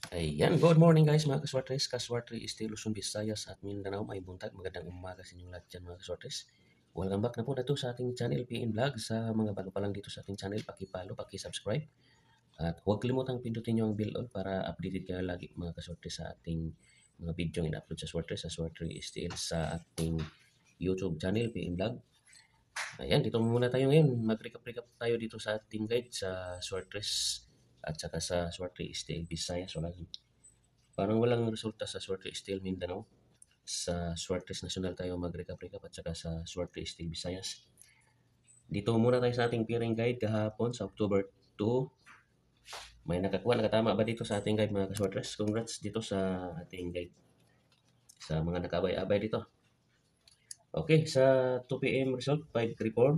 Ayan, good morning guys mga kaswartres. Kaswartre is Luzon, Visayas at Mindanao. May buntag, magandang umaga sa inyong lahat dyan mga kaswartres. Welcome back na po na to sa ating channel PN Vlog. Sa mga bago pa lang dito sa ating channel, paki-follow, paki-subscribe. At huwag kalimutang pindutin nyo ang bell on para updated kayo lagi mga kaswartres sa ating mga video in-upload sa Swartres. Sa Swartre is sa ating YouTube channel PN Vlog. Ayan, dito muna tayo ngayon. Mag-recap tayo dito sa ating guide sa Swartres at saka sa Swartre STL Visayas. Parang walang resulta sa Swartre STL Mindanao. Sa Swartres National tayo mag-recap at saka sa Swartre STL Visayas. Dito muna tayo sa ating peering guide kahapon sa October 2. May nakatama ba dito sa ating guide mga kaswartres? Congrats dito sa ating guide. Sa mga nakabay-abay dito. Okay, sa 2 p.m. result, 534.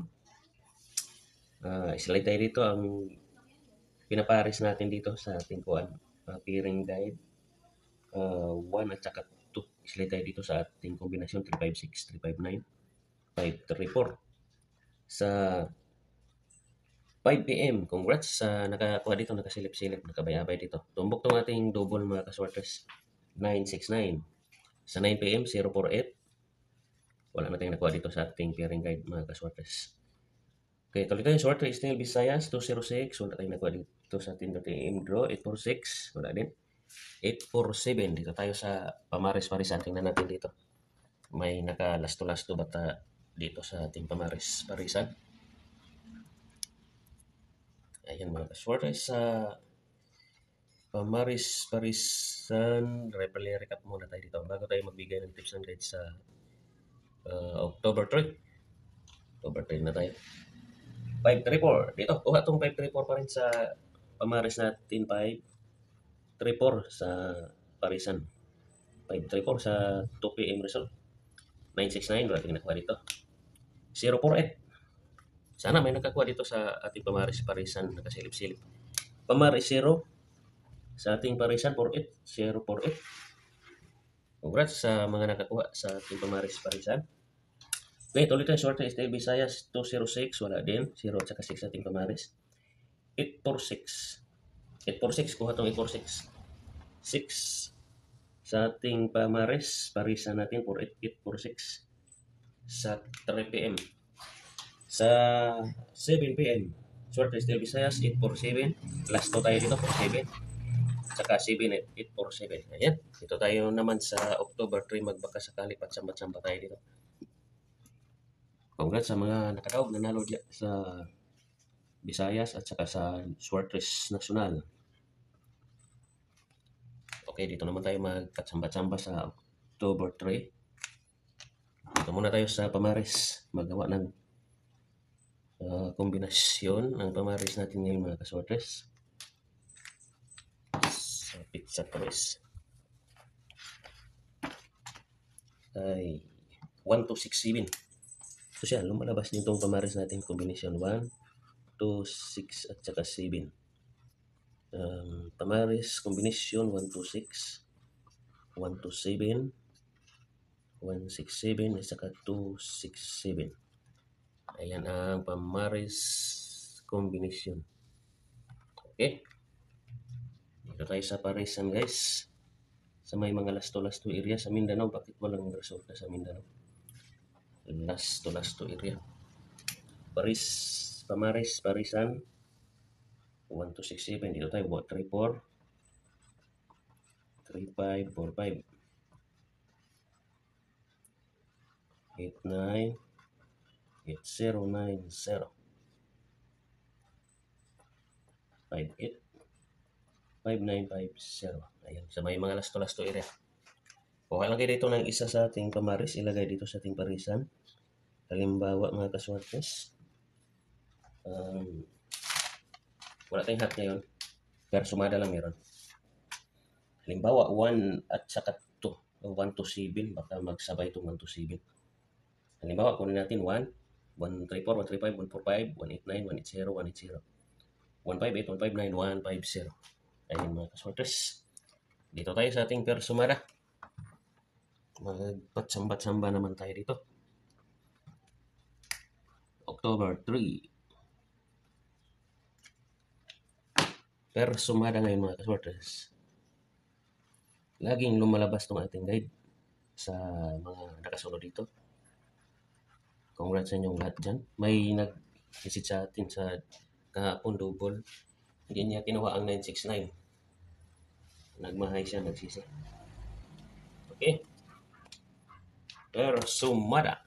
Slide tayo dito ang pinaparis natin dito sa ating peering guide. 1 at saka 2. Slide tayo dito sa ating kombinasyon 356, 359, 534. Sa 5 p.m. Congrats sa nakakuha dito, nakasilip-silip, nakabayabay dito. Tumbok tong ating double mga kaswarters. 969. Sa 9 p.m. 048. Wala na tayong nakuha dito sa ating pairing guide mga kaswarters. Okay, tuloy tayo. Swarter Isnel Visayas 206. Wala tayong nakuha dito sa ating AM draw. 846. Wala din. 847. Dito tayo sa Pamaris-Parisan. Tingnan natin dito. May naka-lasto-lasto bata dito sa ating Pamaris-Parisan. Ayan mga kaswarters, sa Pamaris-Parisan, recap muna tayo dito bago tayo magbigay ng tips and guides sa October 3. October 3 na tayo. 534. Dito, kuha itong 534 pa rin sa Pamaris natin. 534 sa Parisan. 534 sa 2 p.m. result. 969, wala tayong nakuha dito. 048. Sana may nakakuha dito sa ating Pamaris Parisan, nakasilip-silip. Pamaris 0 sa ating Parisan 48, 048. Congrats sa mga nakakuha sa ating Pamaris Parisan. Okay, tuloy tayo. Swartre STL Visayas 206, wala din. 0 at saka 6 sa ating Pamaris. 846. 846, kuha itong 846. 6 sa ating Pamaris Parisan natin, 846 sa 3 p.m. Sa 7 p.m. Swartre STL Visayas 847. Last 2 tayo dito, 47. Saka 7 at 847. Ayan. Dito tayo naman sa October 3. Magbaka sakali. Patsamba-tsamba tayo dito. Congrats sa mga nakatawag nanalo sa Visayas at saka sa Swartres National. Okay, dito naman tayo magpatsamba-tsamba sa October 3. Dito muna tayo sa Pamaris. Magawa ng kombinasyon ng Pamaris natin ngayon mga kaswartres. Sa pizza press. Ay 1, 2, 6, 7. So siya, lumalabas nitong Pamaris natin combination 1, 2, 6 at saka 7. Pamaris combination 1, 2, 6, 1, 2, 7, 1, 6, 7 at saka 2, 6, 7. Ayan ang Pamaris combination. Okay. Dito tayo sa Parisan guys. Sa may mga lasto-lasto area sa Mindanao. Bakit walang resulta sa Mindanao? Lasto area. Pamaris, Parisan 1, 2, 6, 7. Dito tayo 3, 4, 3, 5, 4, 5, 8, 9, 8, 0, 9, 0, 5, 8, 5, 9, 5, 0. Ayan, sa may mga lasto-lasto area. Kuha lang kayo dito ng isa sa ating Pamaris. Ilagay dito sa ating Parisan. Halimbawa mga kaswartes. Wala tayong hat ngayon. Pero sumada lang meron. Halimbawa 1 at saka 2. 1 to 7. Baka magsabay itong 1 to 7. Halimbawa kunin natin 1. 134, 135, 145, 189, 180, 180. 158, 159, 150. Ayun mga kaswartes. Dito tayo sa ating persumada. Magpatsamba-tsamba naman tayo dito. October 3. Persumada ngayon mga kaswartes. laging lumalabas itong ating guide sa mga nakasunod dito. Congrats sa inyong lahat dyan. May nag-visit sa atin sa kahapon double. Hindi niya kinuha ang 969. Nagmahay siya, nagsisi. Okay. Persumada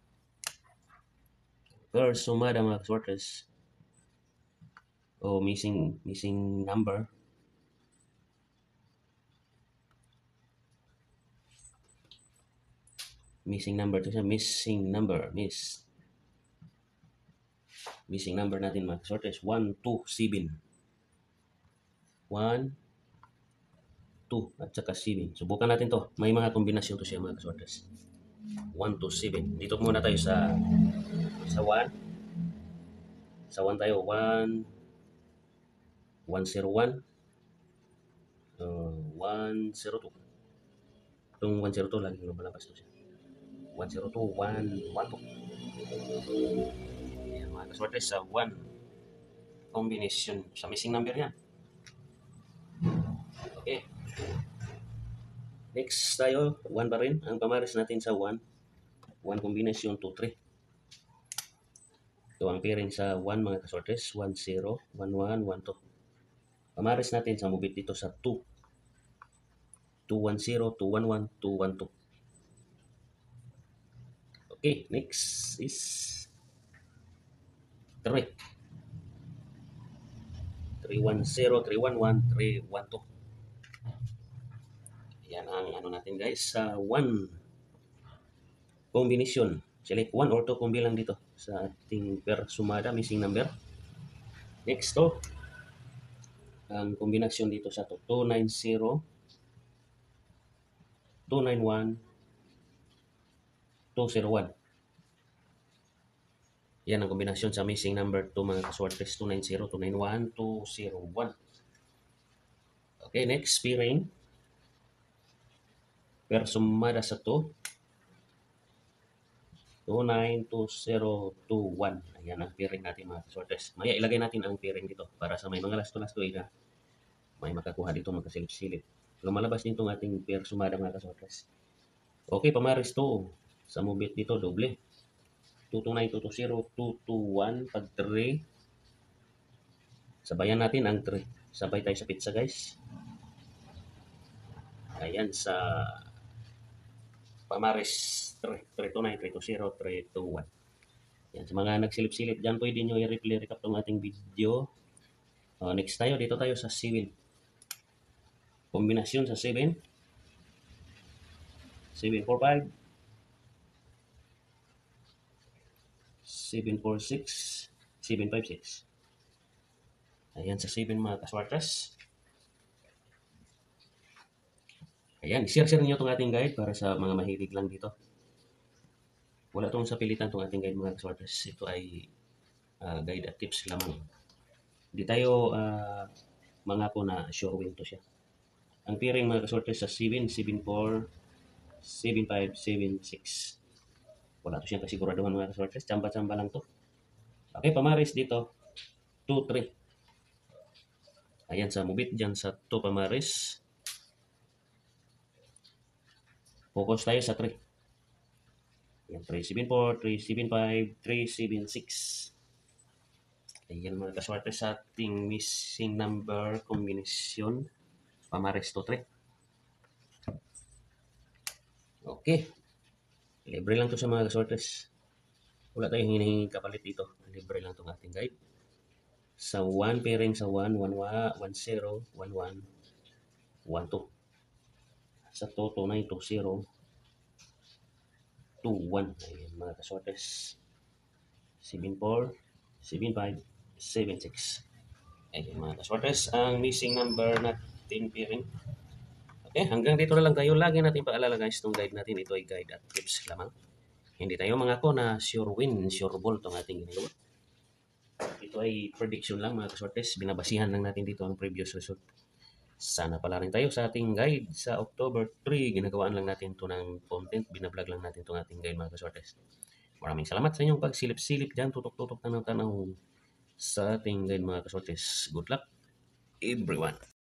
mga sorters. Missing number. Missing number to siya. Missing number natin mga sorters. 1, 2, 7. 1, 2 at saka 7. Subukan natin to. May mga kombinasyon to siya mga sorters. 1 to 7. Dito muna tayo sa 1. Sa 1 tayo. 1, 101. 102. Itong 102 lagi lumalabas to siya. 102, 112. Ayan mga kaswerte sa 1 combination. Sa missing number yan. Okay. Next tayo, 1 pa rin. Ang pamaris natin sa 1. 1 combination 2, 3. Ito ang pairing sa 1 mga kasortes. 1, 0, 1, 1, 1, 2. Pamaris natin sa mubit dito sa 2. 2, 1, 0, 2, 1, 1, 2, 1, 2. Okay, next is 3. 3, 1, 0, 3, 1, 1, 3, 1, 2. Yan ang ano natin guys sa 1 combination. Select 1 or 2 kombi lang dito sa ating persumada missing number. Next to, ang kombinasyon dito sa 290, 291, 201. Yan ang kombinasyon sa missing number 2 mga kaswartes. 290, 291, 201. Okay, next pairing. Persumada sa 2. 292021. Ayan ang pairing natin mga kaswartes. Maya ilagay natin ang pairing dito para sa may mga lasto-lasto na may makakuha dito magkasilip-silip. Lumalabas din itong ating persumada mga kaswartes. Okay, pamaris to. Sa mubit dito, doble. 229, 220, 221, pag 3. Sabayan natin ang 3. Sabay tayo sa pizza guys. Ayan sa pamaris 3, 329, 320, 321. Yan, sa mga nagsilip-silip dyan, pwede nyo i-replay recap itong ating video. Next tayo, dito tayo sa 7. Kombinasyon sa 7. 745. 746. 756. Ayan sa 7 mga kaswartas. Ayan, share niyo itong ating guide para sa mga mahilig lang dito. Wala itong sa pilitan itong ating guide mga kaswartas. Ito ay guide at tips lamang. Hindi tayo mangako na sure win to siya. Ang pairing mga kaswartas sa 7, 74, 75, 76. Wala to siyang kasiguraduhan mga kaswartas. Tsamba-tsamba lang to. Okay, pamaris dito. 2, 3. Ayan sa mubit dyan sa 2 pamaris. Focus tayo sa 3. Ayan, 374, 375, 376. Ayan mga kaswerte sa ating missing number combination. Pamares to 3. Okay. Libre lang to sa mga kaswartes. Wala tayong hinihingi kapalit dito. Libre lang itong ating guide. Sa 1 pairing sa 1, 1, 1, 0, 1, 1, 1, 2. Sa 2, 2, 9, 2, 0. 2-1. Ayan mga kaswartes. 7-4, 7-5, 7-6. Ayan mga kaswartes. Ang missing number natin pairing. Okay, hanggang dito na lang tayo. Lagi natin paalala guys, itong guide natin. Ito ay guide at tips lamang. Hindi tayo mangako na sure win, sure ball itong ating ginagawa. Ito ay prediction lang mga kaswartes. Binabasihan lang natin dito ang previous result. Sana pala rin tayo sa ating guide sa October 3. Ginagawaan lang natin ito ng content. Binablog lang natin itong ating guide mga kaswartes. Maraming salamat sa inyong pagsilip-silip dyan. Tutok-tutok tanaw-tanaw sa ating guide mga kaswartes. Good luck everyone.